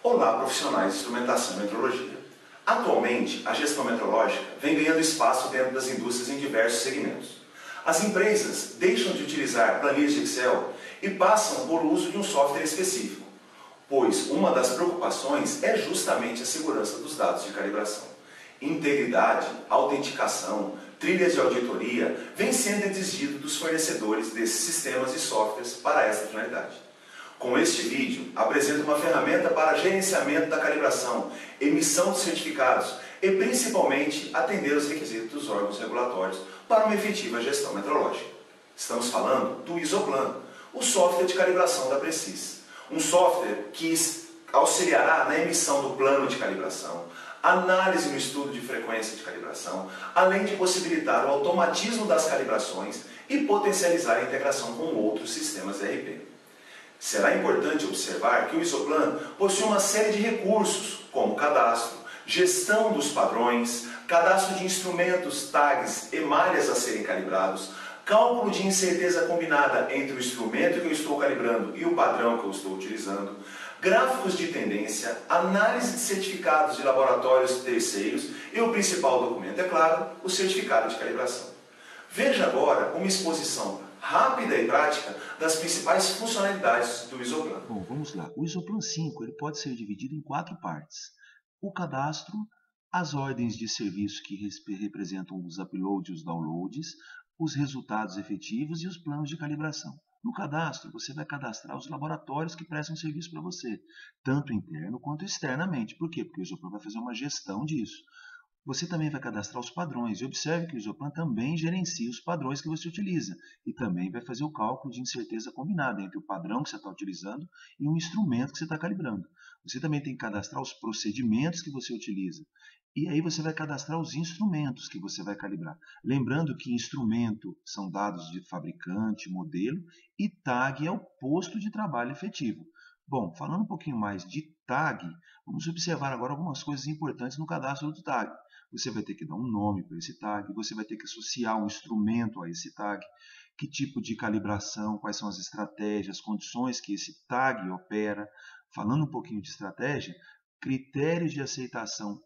Olá, profissionais de instrumentação e metrologia. Atualmente, a gestão metrológica vem ganhando espaço dentro das indústrias em diversos segmentos. As empresas deixam de utilizar planilhas de Excel e passam por uso de um software específico, pois uma das preocupações é justamente a segurança dos dados de calibração. Integridade, autenticação, trilhas de auditoria vêm sendo exigido dos fornecedores desses sistemas e softwares para essa finalidade. Com este vídeo, apresento uma ferramenta para gerenciamento da calibração, emissão de certificados e principalmente atender os requisitos dos órgãos regulatórios para uma efetiva gestão metrológica. Estamos falando do Isoplan, o software de calibração da Precis. Um software que auxiliará na emissão do plano de calibração, análise no estudo de frequência de calibração, além de possibilitar o automatismo das calibrações e potencializar a integração com outros sistemas ERP. Será importante observar que o Isoplan possui uma série de recursos, como cadastro, gestão dos padrões, cadastro de instrumentos, tags e malhas a serem calibrados, cálculo de incerteza combinada entre o instrumento que eu estou calibrando e o padrão que eu estou utilizando, gráficos de tendência, análise de certificados de laboratórios terceiros e o principal documento, é claro, o certificado de calibração. Veja agora uma exposição rápida e prática das principais funcionalidades do Isoplan. Bom, vamos lá. O Isoplan 5 ele pode ser dividido em 4 partes. O cadastro, as ordens de serviço que representam os uploads e os downloads, os resultados efetivos e os planos de calibração. No cadastro, você vai cadastrar os laboratórios que prestam serviço para você, tanto interno quanto externamente. Por quê? Porque o Isoplan vai fazer uma gestão disso. Você também vai cadastrar os padrões e observe que o Isoplan também gerencia os padrões que você utiliza e também vai fazer o cálculo de incerteza combinada entre o padrão que você está utilizando e o instrumento que você está calibrando. Você também tem que cadastrar os procedimentos que você utiliza e aí você vai cadastrar os instrumentos que você vai calibrar. Lembrando que instrumento são dados de fabricante, modelo e tag é o posto de trabalho efetivo. Bom, falando um pouquinho mais de tag, vamos observar agora algumas coisas importantes no cadastro do tag. Você vai ter que dar um nome para esse tag, você vai ter que associar um instrumento a esse tag, que tipo de calibração, quais são as estratégias, condições que esse tag opera. Falando um pouquinho de estratégia, critérios de aceitação,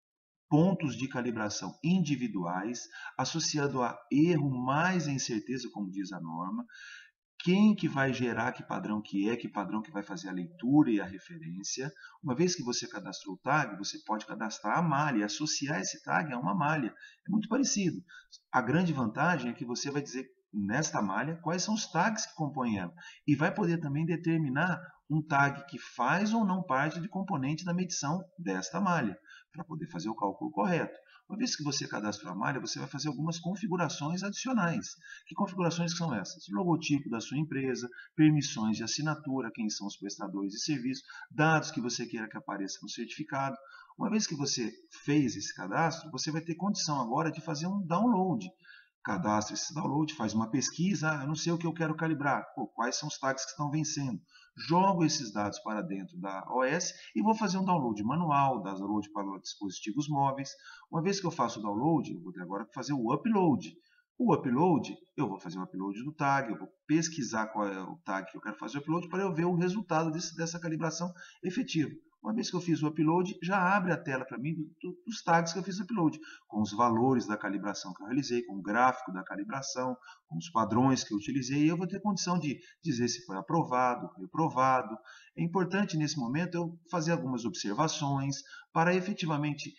pontos de calibração individuais, associado a erro mais a incerteza, como diz a norma, quem que vai gerar que padrão que vai fazer a leitura e a referência. Uma vez que você cadastrou o tag, você pode cadastrar a malha e associar esse tag a uma malha. É muito parecido. A grande vantagem é que você vai dizer nesta malha quais são os tags que compõem ela e vai poder também determinar um tag que faz ou não parte de componente da medição desta malha, para poder fazer o cálculo correto. Uma vez que você cadastra a malha, você vai fazer algumas configurações adicionais. Que configurações são essas? Logotipo da sua empresa, permissões de assinatura, quem são os prestadores de serviço, dados que você queira que apareça no certificado. Uma vez que você fez esse cadastro, você vai ter condição agora de fazer um download. Cadastra esse download, faz uma pesquisa, eu não sei o que eu quero calibrar, quais são os tags que estão vencendo. Jogo esses dados para dentro da OS e vou fazer um download manual, download para dispositivos móveis. Uma vez que eu faço o download, eu vou ter agora que fazer o upload. O upload, eu vou fazer o upload do tag, eu vou pesquisar qual é o tag que eu quero fazer o upload para eu ver o resultado dessa calibração efetiva. Uma vez que eu fiz o upload, já abre a tela para mim dos tags que eu fiz o upload, com os valores da calibração que eu realizei, com o gráfico da calibração, com os padrões que eu utilizei, e eu vou ter condição de dizer se foi aprovado, reprovado. É importante nesse momento eu fazer algumas observações para efetivamente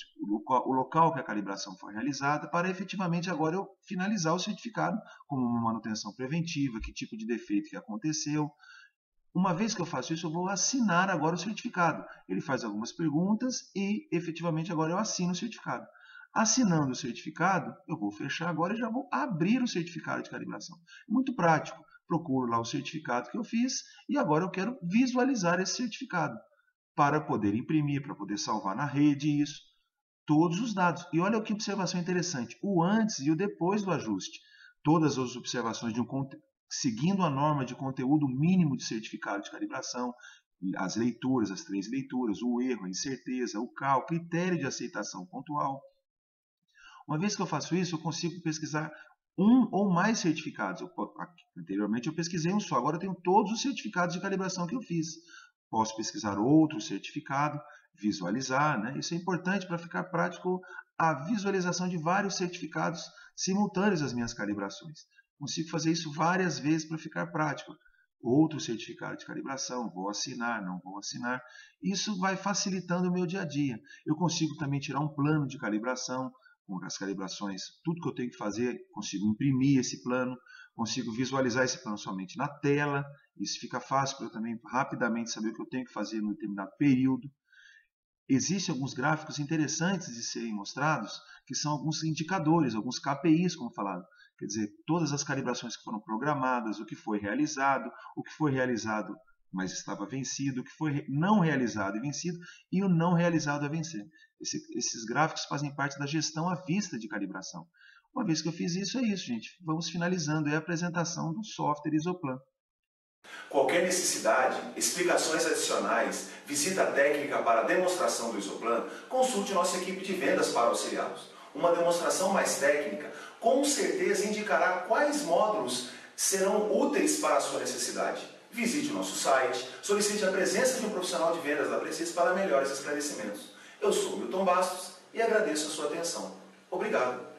o local que a calibração foi realizada, para efetivamente agora eu finalizar o certificado, como uma manutenção preventiva, que tipo de defeito que aconteceu. Uma vez que eu faço isso, eu vou assinar agora o certificado. Ele faz algumas perguntas e, efetivamente, agora eu assino o certificado. Assinando o certificado, eu vou fechar agora e já vou abrir o certificado de calibração. Muito prático. Procuro lá o certificado que eu fiz e agora eu quero visualizar esse certificado para poder imprimir, para poder salvar na rede isso, todos os dados. E olha que observação interessante, o antes e o depois do ajuste. Todas as observações de seguindo a norma de conteúdo mínimo de certificado de calibração, as leituras, as 3 leituras, o erro, a incerteza, o cálculo, critério de aceitação pontual. Uma vez que eu faço isso, eu consigo pesquisar um ou mais certificados. Anteriormente eu pesquisei um só, agora eu tenho todos os certificados de calibração que eu fiz. Posso pesquisar outro certificado, visualizar, né? Isso é importante para ficar prático a visualização de vários certificados simultâneos às minhas calibrações. Consigo fazer isso várias vezes para ficar prático. Outro certificado de calibração, vou assinar, não vou assinar. Isso vai facilitando o meu dia a dia. Eu consigo também tirar um plano de calibração, com as calibrações, tudo que eu tenho que fazer, consigo imprimir esse plano, consigo visualizar esse plano somente na tela. Isso fica fácil para eu também rapidamente saber o que eu tenho que fazer em um determinado período. Existem alguns gráficos interessantes de serem mostrados, que são alguns indicadores, alguns KPIs, como falado. Quer dizer, todas as calibrações que foram programadas, o que foi realizado, mas estava vencido, o que foi não realizado e vencido, e o não realizado a vencer. Esses gráficos fazem parte da gestão à vista de calibração. Uma vez que eu fiz isso, é isso, gente. Vamos finalizando a apresentação do software Isoplan. Qualquer necessidade, explicações adicionais, visita técnica para a demonstração do Isoplan, consulte nossa equipe de vendas para auxiliá-los. Uma demonstração mais técnica, com certeza indicará quais módulos serão úteis para a sua necessidade. Visite o nosso site, solicite a presença de um profissional de vendas da Precis para melhores esclarecimentos. Eu sou Milton Bastos e agradeço a sua atenção. Obrigado.